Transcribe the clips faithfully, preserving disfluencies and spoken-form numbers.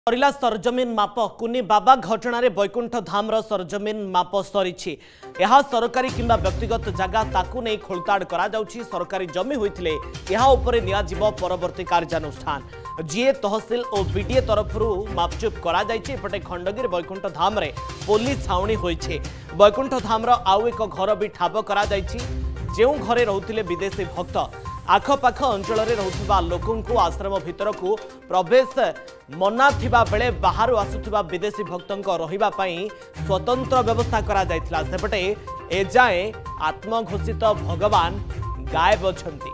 सरिला सरजमीन माप कुनी बाबा घटना बैकुंठ धाम सरजमीन माप सरी सरकारी किंबा व्यक्तिगत जगह ताकू नहीं खोलताड़ करा जाउछि। सरकारी जमी होइथिले यहा उपरे नियाजिबो परवर्ती कार्यानुष्ठान जीए तहसिल और बीडीए तरफ मापचुप करा जाइछि। एपटे खंडगिरी बैकुंठ धाम रे पुलिस छाउणी होइछे। बैकुंठ धाम आउ एक घर भी ठाब करा जाइछि। जेउ घरे रहउथिले विदेशी भक्त आखपाख अंचल रोकवा लोक आश्रम भीतर को प्रवेश मना थिबा बेले बाहर आसुथिबा विदेशी भक्तों रहिबा पई स्वतंत्र व्यवस्था करा जायथिला। सेपटे एजाए आत्मघोषित भगवान गायब अछंती।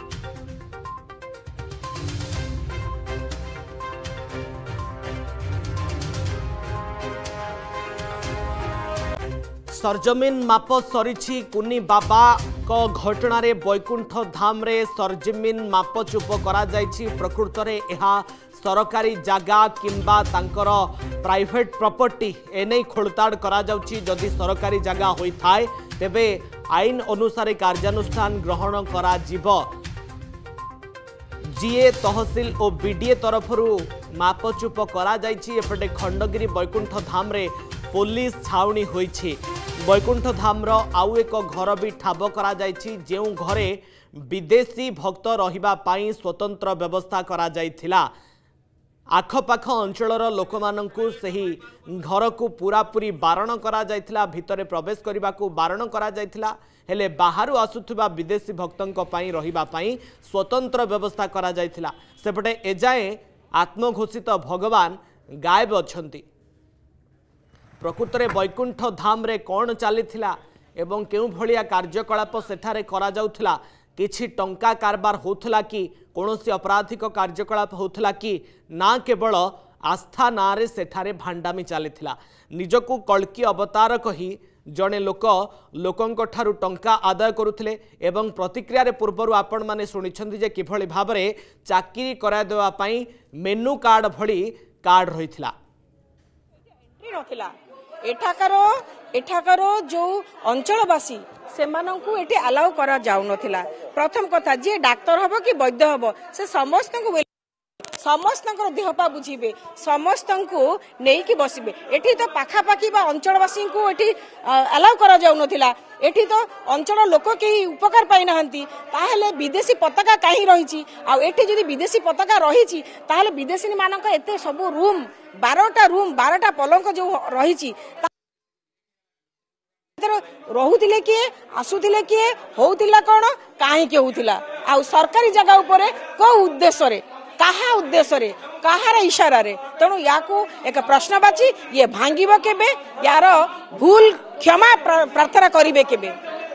सरजमीन माप सरी कुनी बाबा को घटना रे बैकुंठ धाम रे सरजमीन माप चुप करा जायछि। प्रकृत रे एहा सरकारी जगह किंबा तांकर प्राइवेट प्रॉपर्टी एने खोलताड़ करा जाउछि। जदि सरकारी जगह होई थाए तेबे आईन अनुसार कार्यानुष्ठान ग्रहण करा जिवो। जीए तहसिल और बीडीए तरफ मापचुप करा जाइछि। एपटे खंडगिरी बैकुंठ धाम रे पुलिस छाउणी होइछि। बैकुंठ धाम आउ एक घर भी ठाब करा जाइछि। जेउ घरे विदेशी भक्त रहिबा पाई स्वतंत्र व्यवस्था करा जाइथिला। आखपाख अंचलर लोक माननकु सही घर को पूरा पूरी बारण करा जाइथिला। भितरे प्रवेश करने को बारण करा जाइथिला। हेले बाहर आसुथिबा विदेशी भक्तों पाई रहिबा पाई स्वतंत्र व्यवस्था करा जाइथिला। सेपटे एजाए आत्मघोषित भगवान गायब अछंती। प्रकृत में बैकुंठ धाम रे कौन चलीथिला एवं केउ भलिया कार्यकलाप सेठारे करा जाउथिला, किछि टंका कारबार होथला कि कौनसी आपराधिक कार्यकलाप होथला कि ना केवल आस्था ना रे सेठारे भांडामी चलीथिला। निजको कल्की अवतार कही जड़े लोक लोकंक ठारू टंका आदाय करुथिले एवं प्रतिक्रिया रे पूर्वरु आपण माने सुनिछन्ति जे किभली भाबरे चाकरी करा देवा पई मेनू कार्ड भली कार्ड रहिथिला। एठाकार एठाकार जो अंचलवासी से माननकु एठी अलाउ करा जाउ नथिला। प्रथम कथा जे डाक्टर हबो कि वैद्य हबो से समस्त को समस्त देहपा बुझीबे, समस्त को नहीं कि बसबे। एठी तो पाखापाखी बा अंचलवासी को एठी अलाउ करा जाउ नथिला। एठी तो अंचल लोक केही उपकार पाई नाहंती। ताहेले विदेशी पताका काहे रहिछि? आ एठी जदि विदेशी पताका रहिछि ताहेले विदेशी मानक एते सब रूम बारह रूम बारह पलंक जो रहिछि रहुथिले किए आसुथिले किए होउथिला कोन काहे के होउथिला। आ सरकारी जगह उपरे को उद्देश्य रे कहा उद्देश्य रे कहार इशारा रे तेणु या एक प्रश्नवाची ये भांगिब केबे यार भूल क्षमा प्रार्थना करिवे केबे।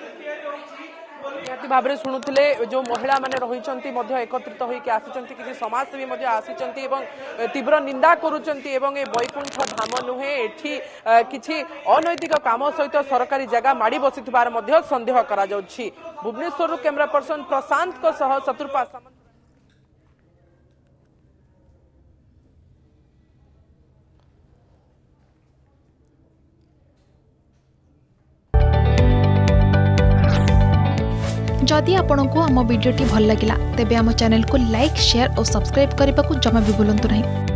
भाव में शुणुले जो महिला माने रही एकत्रित होकर आसी किसी समाजसेवी आसी तीव्र निंदा करुँचे। बैकुंठ धाम नुहे एठी किसी अनैतिक काम सहित सरकारी जगह माड़ी बसी सन्देह करा जाउछि। भुवनेश्वर कैमरा पर्सन प्रशांत को सह शत्रुपा सामंत। जदि आपंक आम भिडी भल लगा तेब आम चैनल को लाइक शेयर और सब्सक्राइब करने को जमा भी भूलु नहीं।